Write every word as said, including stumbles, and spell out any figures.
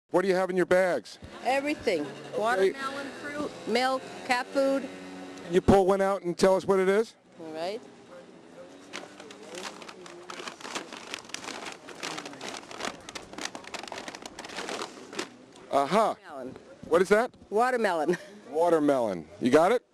What do you have in your bags? Everything. Watermelon, fruit, milk, cat food. Can you pull one out and tell us what it is? All right. Aha. Watermelon. What is that? Watermelon. Watermelon. You got it?